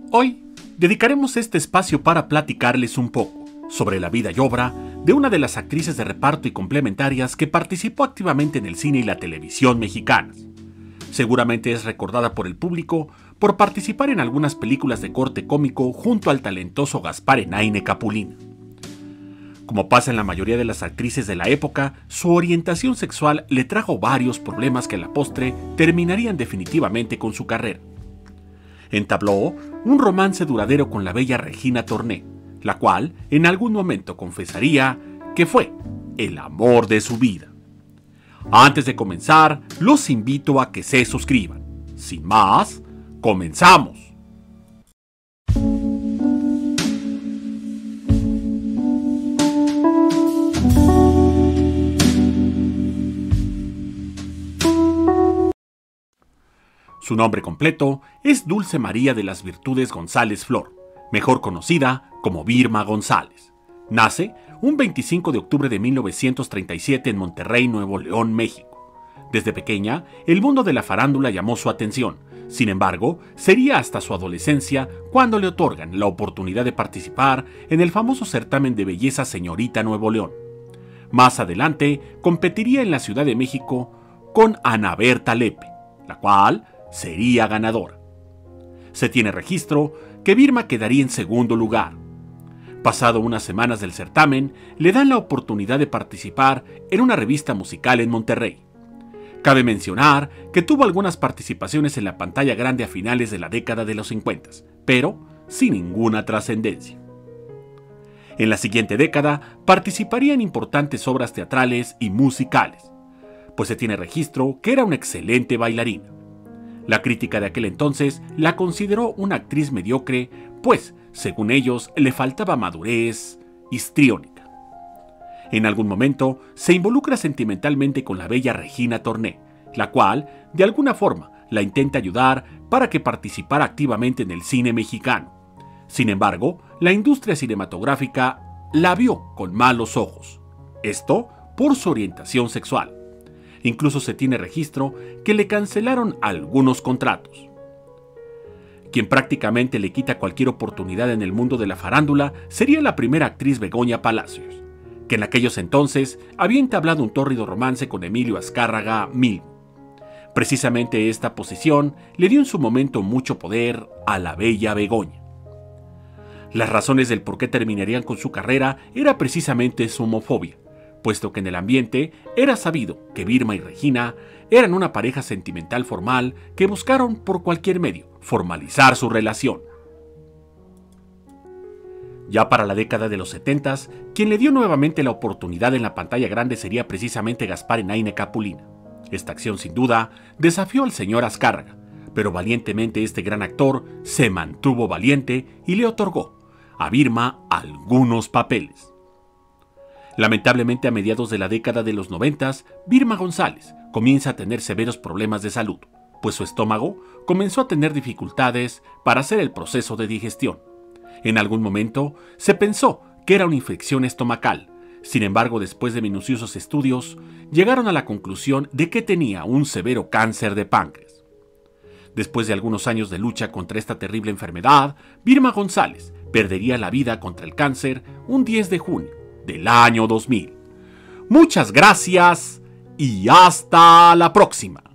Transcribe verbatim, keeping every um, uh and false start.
Hoy dedicaremos este espacio para platicarles un poco sobre la vida y obra de una de las actrices de reparto y complementarias que participó activamente en el cine y la televisión mexicanas. Seguramente es recordada por el público por participar en algunas películas de corte cómico junto al talentoso Gaspar Enaine Capulina. Como pasa en la mayoría de las actrices de la época, su orientación sexual le trajo varios problemas que a la postre terminarían definitivamente con su carrera. Entabló un romance duradero con la bella Regina Torné, la cual en algún momento confesaría que fue el amor de su vida. Antes de comenzar, los invito a que se suscriban. Sin más, comenzamos. Su nombre completo es Dulce María de las Virtudes González Flor, mejor conocida como Vilma González. Nace un veinticinco de octubre de mil novecientos treinta y siete en Monterrey, Nuevo León, México. Desde pequeña, el mundo de la farándula llamó su atención. Sin embargo, sería hasta su adolescencia cuando le otorgan la oportunidad de participar en el famoso certamen de belleza Señorita Nuevo León. Más adelante, competiría en la Ciudad de México con Ana Berta Lepe, la cual sería ganadora. Se tiene registro que Vilma quedaría en segundo lugar. Pasado unas semanas del certamen, le dan la oportunidad de participar en una revista musical en Monterrey. Cabe mencionar que tuvo algunas participaciones en la pantalla grande a finales de la década de los cincuenta, pero sin ninguna trascendencia. En la siguiente década participaría en importantes obras teatrales y musicales, pues se tiene registro que era una excelente bailarina. La crítica de aquel entonces la consideró una actriz mediocre, pues, según ellos, le faltaba madurez histriónica. En algún momento se involucra sentimentalmente con la bella Regina Torné, la cual, de alguna forma, la intenta ayudar para que participara activamente en el cine mexicano. Sin embargo, la industria cinematográfica la vio con malos ojos. Esto por su orientación sexual. Incluso se tiene registro que le cancelaron algunos contratos. Quien prácticamente le quita cualquier oportunidad en el mundo de la farándula sería la primera actriz Begoña Palacios, que en aquellos entonces había entablado un tórrido romance con Emilio Azcárraga Milmo. Precisamente esta posición le dio en su momento mucho poder a la bella Begoña. Las razones del por qué terminarían con su carrera era precisamente su homofobia, puesto que en el ambiente era sabido que Vilma y Regina eran una pareja sentimental formal que buscaron por cualquier medio formalizar su relación. Ya para la década de los setentas, quien le dio nuevamente la oportunidad en la pantalla grande sería precisamente Gaspar Enaine Capulina. Esta acción sin duda desafió al señor Azcárraga, pero valientemente este gran actor se mantuvo valiente y le otorgó a Vilma algunos papeles. Lamentablemente, a mediados de la década de los noventas, Vilma González comienza a tener severos problemas de salud, pues su estómago comenzó a tener dificultades para hacer el proceso de digestión. En algún momento se pensó que era una infección estomacal. Sin embargo, después de minuciosos estudios, llegaron a la conclusión de que tenía un severo cáncer de páncreas. Después de algunos años de lucha contra esta terrible enfermedad, Vilma González perdería la vida contra el cáncer un diez de junio del año dos mil. Muchas gracias y hasta la próxima.